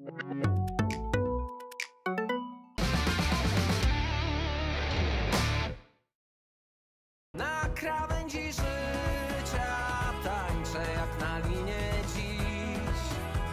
Na krawędzi życia tańczę jak na linie dziś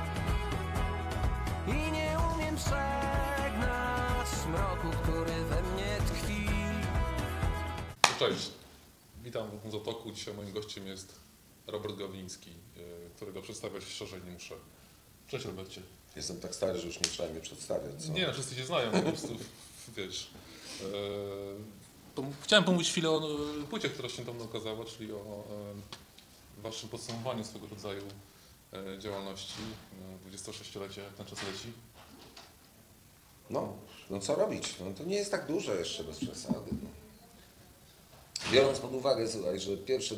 i nie umiem przegnać mroku, który we mnie tkwi. Cześć, witam w Muzotoku. Dzisiaj moim gościem jest Robert Gawliński, którego przedstawiać szerzej nie muszę. Cześć Robercie. Jestem tak stary, że już nie trzeba mnie przedstawiać, co? Nie, wszyscy się znają, po prostu, wiesz. Chciałem pomówić chwilę o płycie, która się tam okazała, czyli o waszym podsumowaniu swego rodzaju działalności. 26-lecie, jak ten czas leci. No co robić? No to nie jest tak dużo jeszcze, bez przesady. No. Biorąc pod uwagę, słuchaj, że pierwsze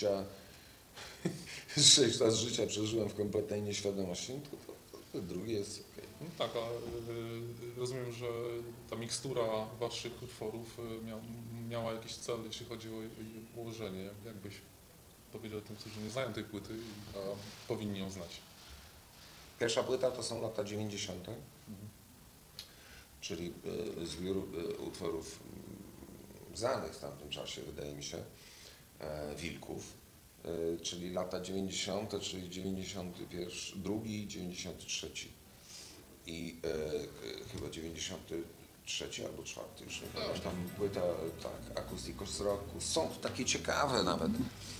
26 lat życia przeżyłem w kompletnej nieświadomości, to drugie jest okej. No tak, a rozumiem, że ta mikstura waszych utworów miała jakiś cel, jeśli chodzi o jej ułożenie. Jakbyś powiedział tym, którzy nie znają tej płyty, a powinni ją znać? Pierwsza płyta to są lata 90., czyli zbiór utworów znanych w tamtym czasie, wydaje mi się, Wilków, czyli lata 90., czyli 92 i 93. I chyba 93 albo 4, już nie pamiętam, płyta, tak, Acousticos Rocku. Są takie ciekawe nawet,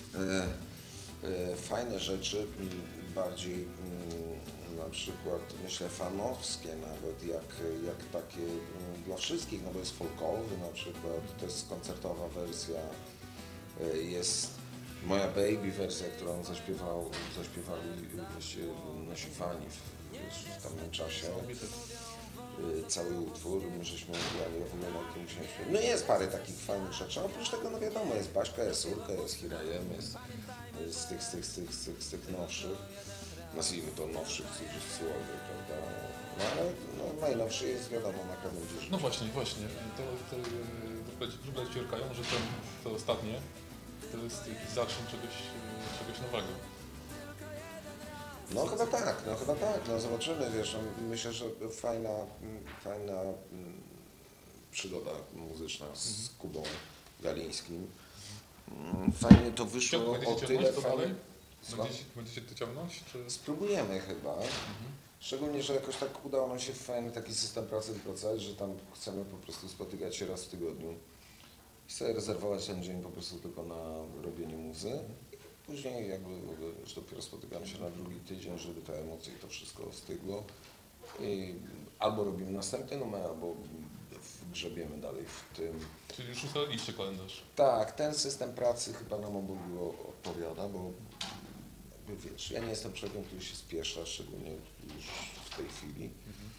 fajne rzeczy, bardziej na przykład, myślę, fanowskie nawet, jak takie dla wszystkich, no bo jest folkowy na przykład, to jest koncertowa wersja, jest Moja Baby wersja, którą zaśpiewali nasi fani w tamtym czasie. Cały utwór, my żeśmy grali, ja w ogóle na tym musiałem śpiewać. No jest parę takich fajnych rzeczy, a oprócz tego, no wiadomo, jest Baśka, jest Urka, jest Hirajem, jest z tych nowszych, nazwijmy to nowszych w cudzysłowie, prawda? No ale no, najnowszy jest, wiadomo, na krawędzi życia. No właśnie, to wróble ci urkają, że to ostatnie to jest jakiś zaczyn czegoś nowego. No chyba tak, no zobaczymy, wiesz, myślę, że fajna przygoda muzyczna z Kubą Galińskim. Fajnie to wyszło o tyle fajnie. Będziecie to ciągnąć? Czy? Spróbujemy chyba. Szczególnie, że jakoś tak udało nam się fajny taki system pracy wypracować, że tam chcemy po prostu spotykać się raz w tygodniu i sobie rezerwować ten dzień po prostu tylko na robienie muzy. Później jakby już dopiero spotykamy się na drugi tydzień, żeby te emocje i to wszystko ostygło. I albo robimy następny numer, albo grzebiemy dalej w tym. Czyli już ustaliliście kalendarz? Tak, ten system pracy chyba nam obu odpowiada, bo wiesz, ja nie jestem człowiekiem, który się spiesza, szczególnie już w tej chwili.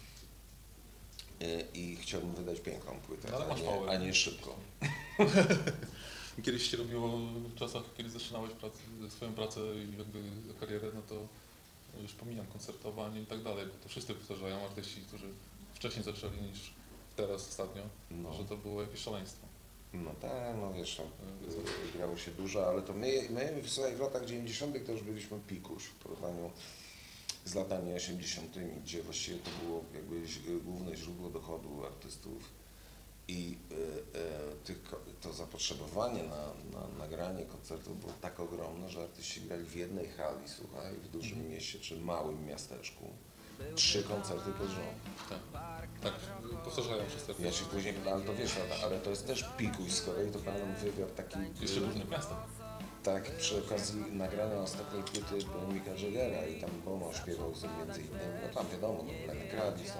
I chciałbym wydać piękną płytę, a nie szybko. Kiedyś się robiło w czasach, kiedy zaczynałeś swoją pracę i jakby karierę, no to już pomijam koncertowanie i tak dalej, bo to wszyscy powtarzają, artyści, którzy wcześniej zaczęli niż teraz ostatnio, że to było jakieś szaleństwo. No tak, no wiesz, grało się dużo, ale to my w latach 90. to już byliśmy pikuś w porównaniu z latami 80., gdzie właściwie to było jakby główne źródło dochodu artystów. I to zapotrzebowanie na nagranie koncertów było tak ogromne, że artyści grali w jednej hali, słuchaj, w dużym mieście czy małym miasteczku. 3 koncerty pod rząd. Tak, powtarzają przez Ja się później pytam, ale to wiesz, ale to jest też pikuś, z kolei to pamiętam wywiad taki... Jeszcze różnych miastach. Tak, przy okazji nagrania ostatniej płyty Micka Jaggera i tam Bono śpiewał sobie między innymi, no tam wiadomo, no Lenny Kravitz,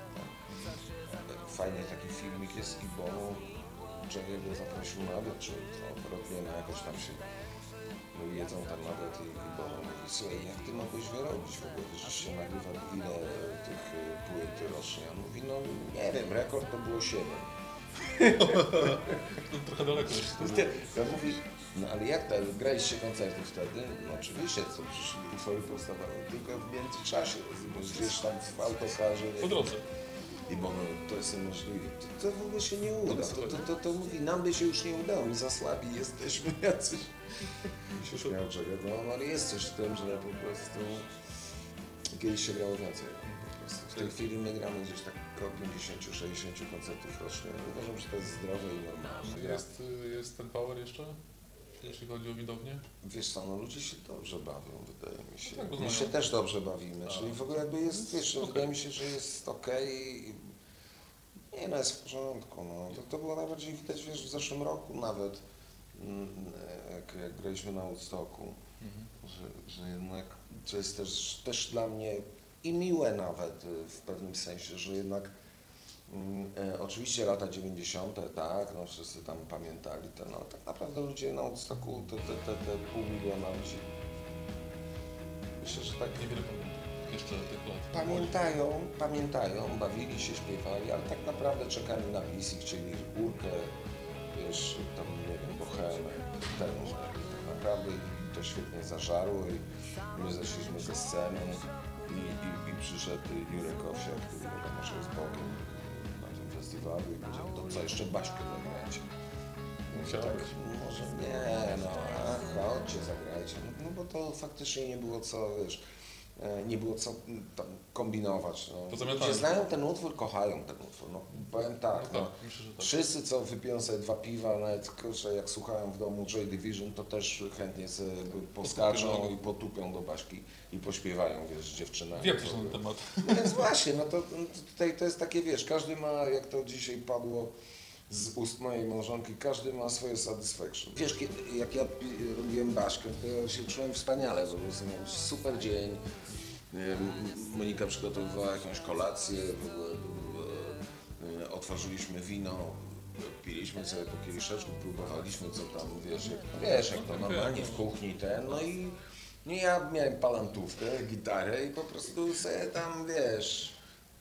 fajny taki filmik jest i Bono Jagger go zaprosił na obiad, czy odwrotnie, no jakoś tam się jedzą tam nawet i Bono mówi, słuchaj, jak ty mogłeś wyrobić w ogóle, żeś się nagrywał, ile tych płyt rocznie? On mówi, no nie wiem, rekord to było 7. Trochę daleko jeszcze. Ja mówię, no ale jak to, graliście koncerty wtedy? No oczywiście, co przecież utwory powstawały, tylko w międzyczasie, gdzieś tam w autokarze. Po drodze. I bo to jest niemożliwe. To w ogóle się nie uda. To mówi, nam by się już nie udało, my za słabi jesteśmy jacyś. I się śmiał Jagger, no ale jest coś w tym, że po prostu kiedyś się grało więcej. prostu. W tej chwili my gramy gdzieś tak około 50-60 koncertów rocznie. Uważam, że to jest zdrowe i normalne. Jest ten power jeszcze, jeśli chodzi o widownię? Wiesz co, no ludzie się dobrze bawią, wydaje mi się. Tak, bo My się znają. też dobrze bawimy, czyli w ogóle jakby jest, wiesz, okej. wydaje mi się, że jest okej. Nie no, jest w porządku, no. To było najbardziej widać, wiesz, w zeszłym roku nawet, jak graliśmy na Woodstocku, że jednak to jest też dla mnie i miłe nawet w pewnym sensie, że jednak oczywiście lata 90., tak, no wszyscy tam pamiętali to, no tak naprawdę ludzie na Woodstocku, te pół miliona ludzi, myślę, że tak Niewiele pamiętam jeszcze tych lat. pamiętają, bawili się, śpiewali, ale tak naprawdę czekali na bis i chcieli górkę, wiesz, tam, nie wiem, bohemę, tak naprawdę i to świetnie zażarło i my zeszliśmy ze sceny i przyszedł Jurek Owsiak, który wiadomo, że jest Bogiem na tym festiwalu i powiedział, to co, jeszcze Baśkę zagrajcie. Musiało Tak, być. może nie, no, a chodźcie, zagrajcie, no bo to faktycznie nie było co, wiesz, nie było co tam kombinować. No. Pozamiatane. Ludzie znają ten utwór, kochają ten utwór. No, powiem tak, No no. tak, myślę, że tak. Wszyscy, co wypiją sobie 2 piwa, nawet kurczę, jak słuchają w domu Joy Division, to też chętnie sobie poskaczą i potupią do Baśki i pośpiewają, wiesz, z dziewczynami. Wiem coś na ten temat. No więc właśnie, no to tutaj to jest takie, wiesz, każdy ma, jak to dzisiaj padło z ust mojej małżonki, każdy ma swoje satisfaction. Wiesz, jak ja robiłem Baśkę, to ja się czułem wspaniale, po prostu miałem super dzień. Monika przygotowywała jakąś kolację, otworzyliśmy wino, piliśmy sobie po kieliszeczku, próbowaliśmy co tam, wiesz, jak to normalnie w kuchni no i ja miałem palantówkę, gitarę i po prostu sobie tam, wiesz,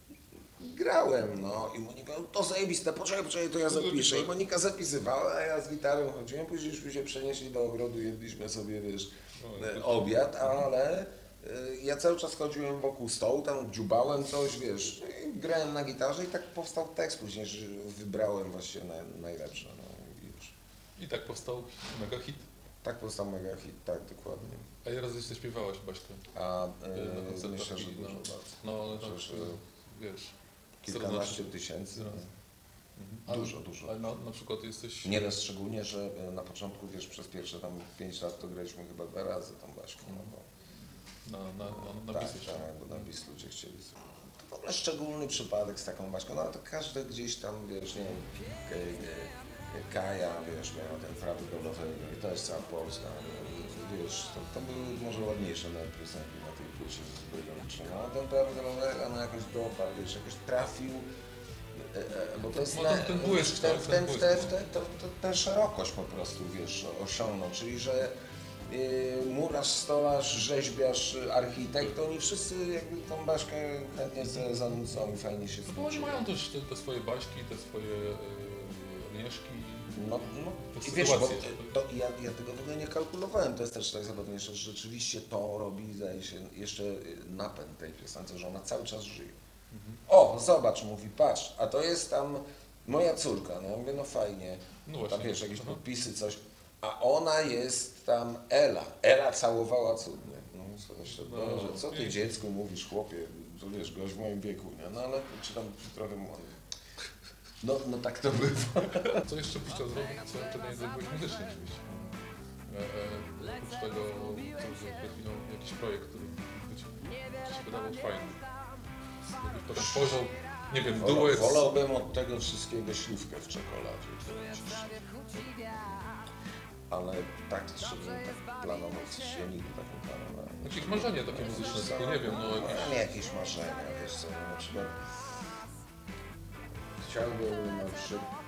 grałem, no i Monika, no to zajebiste, poczekaj, to ja zapiszę. I Monika zapisywała, a ja z gitarą chodziłem, później się przenieśli do ogrodu, jedliśmy sobie, wiesz, obiad, ale ja cały czas chodziłem wokół stołu, tam dziubałem coś, wiesz, i grałem na gitarze i tak powstał tekst później, że wybrałem właśnie najlepsze, no i już. I tak powstał mega hit. Tak powstał mega hit, tak, dokładnie. A ile razy jeszcze śpiewałaś Baśkę? A Na koncertach myślę, że i dużo na- bardzo. No, ale tak, Przecież, wiesz. kilkanaście tysięcy. Dużo. Ale na przykład jesteś... Nie no, szczególnie, że na początku, wiesz, przez pierwsze tam 5 lat to graliśmy chyba 2 razy tą Baśką. No bo, Na tak, bis jeszcze. tak, bo na bis ludzie chcieli. To w ogóle szczególny przypadek z taką Baśką, no ale to każdy gdzieś tam, wiesz, nie wiem, Kaja, wiesz, miała ten prawy dolowy i to jest cała Polska, wiesz, to były może ładniejsze nawet piosenki na tej płycie z Brygowiczem, no a ten prawy dolowy, no jakoś dopadł, wiesz, jakoś trafił, bo to jest No, ten błysk, tak, ten błysk. tę szerokość po prostu, wiesz, osiągnął, czyli że murarz, stolarz, rzeźbiarz, architekt, oni wszyscy jakby tą Baśkę chętnie zanucą i fajnie się Bo oni zwróciło. mają też te swoje baśki, te swoje Agnieszki. No te i wiesz, bo sytuacje. ja tego w ogóle nie kalkulowałem, to jest też najzabawniejsze, że rzeczywiście to robi, zdaje się, jeszcze napęd tej piosence, że ona cały czas żyje. O, zobacz, mówi, patrz, a to jest tam moja córka, no ja mówię, no fajnie, No tam właśnie. wiesz, jakieś podpisy, coś, a ona jest tam Ela całowała cudnie. No myślę, Boże, co ty dziecku mówisz, chłopie, to wiesz, gość w moim wieku, nie? No ale czy tam trochę młody. No tak to bywa. Co jeszcze byś chciał zrobić, czego nie zrobiłeś muzycznie oczywiście? Oprócz tego, co przed chwilą jakiś projekt, który by ci się wydawał fajny. Jakbyś potem spojrzał, nie wiem, duet. Wolałbym od tego wszystkiego śliwkę w czekoladzie. Ale tak, żebym tak planował, coś ja nigdy tak nie planowałem. Jakieś marzenie takie muzyczne, tylko nie wiem, no jakieś... Mam jakieś marzenia, wiesz co, na przykład chciałbym na przykład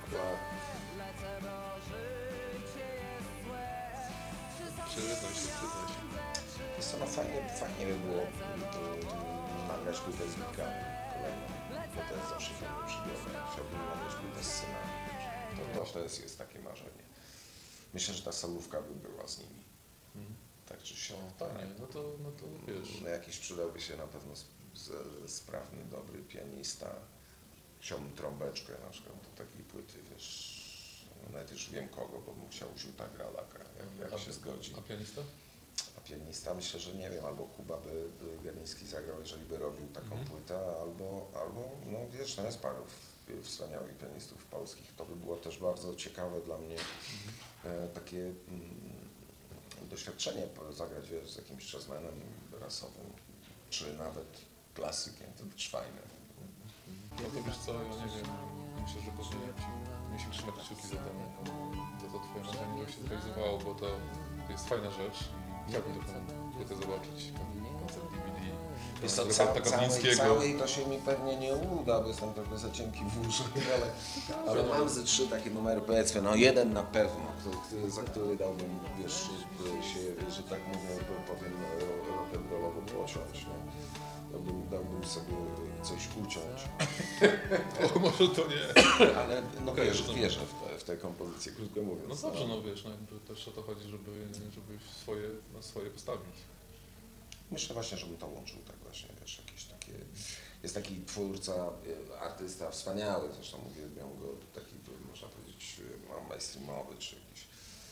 Przyznaj się. wiesz co, no fajnie by było nagrać płytę z Mikami kolejną, bo to jest zawsze fajna przygoda. Chciałbym nagrać płytę z synami. To jest takie marzenie. Myślę, że ta solówka by była z nimi. Tak czy siak. Fajnie, no to wiesz. No, jakiś przydałby się na pewno sprawny, dobry pianista. Chciałbym trąbeczkę na przykład do takiej płyty, wiesz, nawet już wiem kogo, bo bym chciał Ziuta Gralaka, jak się zgodzi. A pianista? A pianista myślę, że nie wiem, albo Kuba by Garnicki zagrał, jeżeli by robił taką płytę, albo no wiesz, no jest paru wspaniałych pianistów polskich. To by było też bardzo ciekawe dla mnie takie doświadczenie, zagrać wiesz, z jakimś jazzmenem rasowym, czy nawet klasykiem, to też fajne. No to wiesz co, ja nie wiem, myślę, że powinienem Ci trzymać kciuki za to Twoje marzenie, żeby się zrealizowało, bo to jest fajna rzecz i chciałbym taką płytę zobaczyć, koncert DVD. Wiesz co, Roberta Gawlińskiego. całej to się mi pewnie nie uda, bo jestem trochę za cienki w uszy, ale mam ze 3 takie numery, powiedzmy, no jeden na pewno, za który dałbym, wiesz, się, że tak mówię, powiem rock'n'rollowo posiąść, nie? Dałbym sobie coś uciąć. O, może to nie. Ale no wierzę w tę kompozycję, krótko mówiąc. No dobrze, no wiesz, no jakby też o to chodzi, żeby swoje postawić. Myślę właśnie, żebym to łączył tak właśnie, wiesz, jakieś takie... Jest taki twórca, artysta wspaniały, zresztą uwielbiam go, taki, można powiedzieć, mainstreamowy, czy jakiś,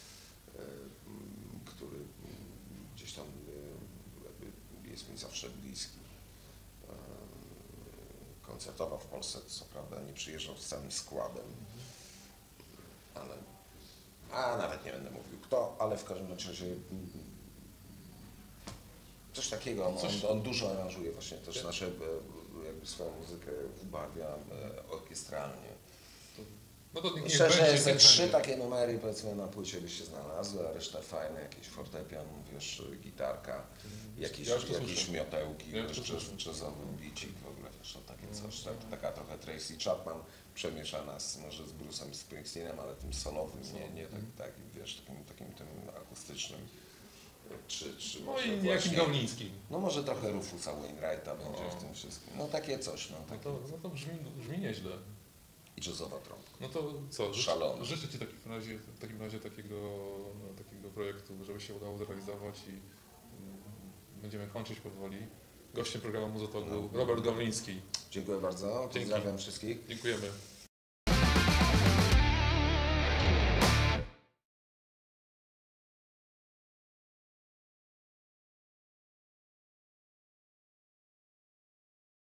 który gdzieś tam jakby jest mi zawsze bliski. Koncertował w Polsce, co prawda nie przyjeżdżał z całym składem, ale... A nawet nie będę mówił kto, ale w każdym razie coś takiego, on dużo aranżuje właśnie też nasze, jakby swoją muzykę ubarwia orkiestralnie. No to niech Szczerze, będzie, ze niech 3 będzie. takie numery powiedzmy na płycie by się znalazły, a reszta fajne, jakieś fortepian, wiesz, gitarka, jakieś miotełki, Ja już to wiesz, słyszę. jazzowy bicik w ogóle, wiesz, no takie coś, taka trochę Tracy Chapman przemieszana może z Bruce'em Springsteenem, ale tym solowym, nie tak, wiesz, takim tym akustycznym. Czy No może i właśnie, jakim Gawliński. no może trochę Rufusa Wainwrighta będzie w tym wszystkim. No takie coś, no No takie. to brzmi nieźle. I jazzowa trąbka. No to co, Szalone. życzę Ci w takim razie takiego projektu, żeby się udało zrealizować i będziemy kończyć powoli. Gościem programu Muzotoku był Robert Gawliński. Dziękuję bardzo, pozdrawiam wszystkich. Dziękujemy.